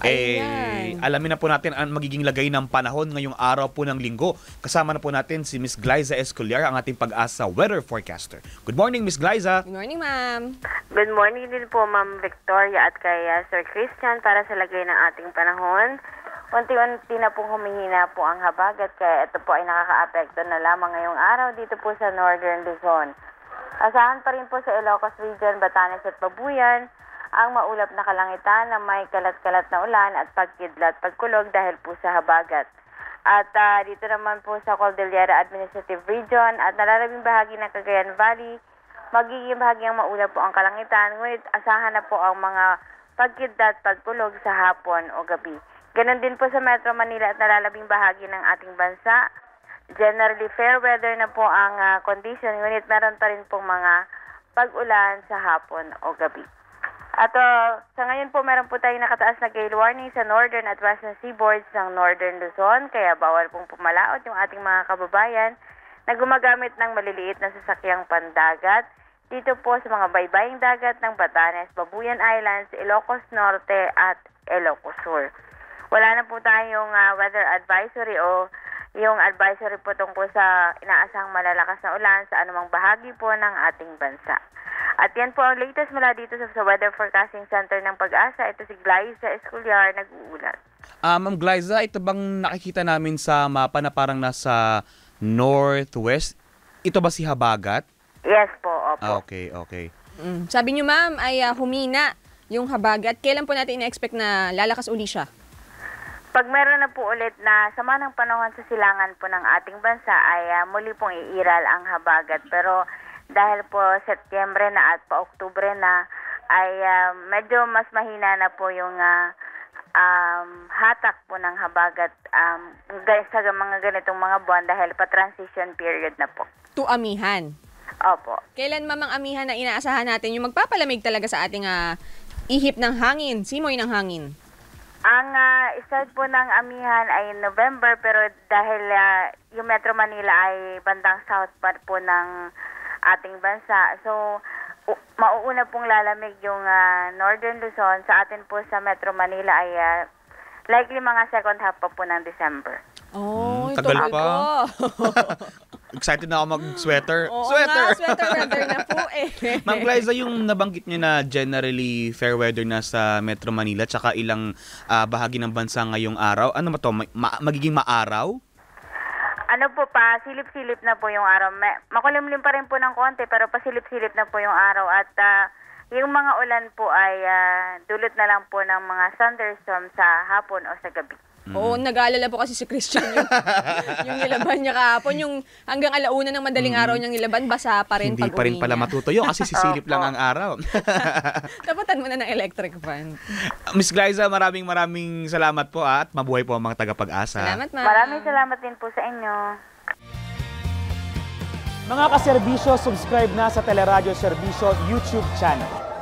Alamin na po natin ang magiging lagay ng panahon ngayong araw po ng linggo. Kasama na po natin si Miss Glyza Escolar, ang ating Pag-asa weather forecaster. Good morning, Miss Glyza. Good morning, ma'am. Good morning din po, Ma'am Victoria at kay Sir Christian para sa lagay ng ating panahon. Unti-unti na pong humihina po ang habagat kaya ito po ay nakaka-apekto na lamang ngayong araw dito po sa Northern Luzon. Asahan pa rin po sa Ilocos Region, Batanes at Babuyan ang maulap na kalangitan na may kalat-kalat na ulan at pagkidlat pagkulog dahil po sa habagat. At dito naman po sa Cordillera Administrative Region at nalalabing bahagi ng Cagayan Valley, magiging bahagyang maulap po ang kalangitan, ngunit asahan na po ang mga pagkidlat pagkulog sa hapon o gabi. Ganon din po sa Metro Manila at nalalabing bahagi ng ating bansa. Generally fair weather na po ang condition, ngunit meron pa rin pong mga pag-ulan sa hapon o gabi. At sa ngayon po, meron po tayong nakataas na gale warning sa northern at western seaboards ng Northern Luzon, kaya bawal pong pumalaot yung ating mga kababayan na gumagamit ng maliliit na sasakyang pandagat dito po sa mga baybaying dagat ng Batanes, Babuyan Islands, Ilocos Norte at Ilocos Sur. Wala na po tayong weather advisory o yung advisory po tungkol sa inaasahang malalakas na ulan sa anumang bahagi po ng ating bansa. At yan po ang latest mula dito sa Weather Forecasting Center ng Pag-asa. Ito si Glyza Escolar, nag-uulat. Ma'am Glyza, ito bang nakikita namin sa mapa na parang nasa northwest? Ito ba si habagat? Yes po, opo. Okay. Sabi niyo, ma'am, ay humina yung habagat. Kailan po natin ina-expect na lalakas uli siya? Pag meron na po ulit na sama ng panahon sa silangan po ng ating bansa ay muli pong iiral ang habagat. Pero dahil po Setyembre na at pa-Oktubre na ay medyo mas mahina na po yung hatak po ng habagat sa mga ganitong mga buwan dahil pa-transition period na po. To amihan? Opo. Kailan mamang amihan na inaasahan natin yung magpapalamig talaga sa ating ihip ng hangin, simoy ng hangin? Ang start po ng amihan ay November pero dahil yung Metro Manila ay bandang south part po ng ating bansa. So, mauuna pong lalamig yung Northern Luzon. Sa atin po sa Metro Manila ay likely mga second half pa po ng December. Tagal pa. Excited na ako mag-sweater. Sweater weather na po Ma'am Glyza, yung nabanggit niyo na generally fair weather na sa Metro Manila tsaka ilang bahagi ng bansa ngayong araw. Ano ba to? Magiging maaraw? Ano po pa, silip-silip na po yung araw. Makulimlim pa rin po ng konti pero pasilip-silip na po yung araw. At yung mga ulan po ay dulot na lang po ng mga thunderstorm sa hapon o sa gabi. Oo, nag-aalala po kasi si Christian yung nilaban niya kahapon. Yung hanggang alauna ng madaling araw niyang nilaban, basa pa rin Hindi pag-uwi pa rin pala niya. matutuyo kasi sisilip lang ang araw. Tapatan mo na ng electric fan. Miss Glyza, maraming salamat po at mabuhay po ang mga taga-Pag-asa. Salamat, ma'am. Maraming salamat din po sa inyo. Mga kaserbisyo, subscribe na sa Teleradyo Serbisyo YouTube channel.